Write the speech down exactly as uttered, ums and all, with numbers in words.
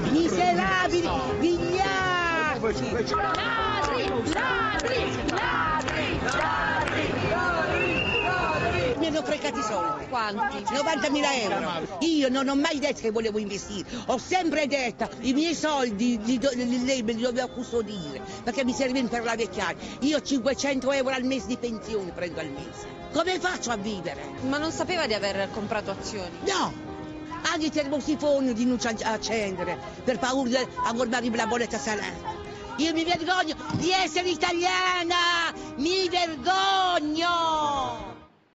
miserabili, vigliacchi! Ladri, ladri, ladri, ladri, ladri! Mi hanno fregato i soldi. Quanti? novantamila euro. Io non ho mai detto che volevo investire, ho sempre detto i miei soldi li do, li, lei me li doveva custodire, perché mi servivano per la vecchiaia. Io cinquecento euro al mese di pensione prendo al mese. Come faccio a vivere? Ma non sapeva di aver comprato azioni? No! Anche i termosifoni di non accendere per paura di aggorbarmi la bolletta salata. Io mi vergogno di essere italiana! Mi vergogno!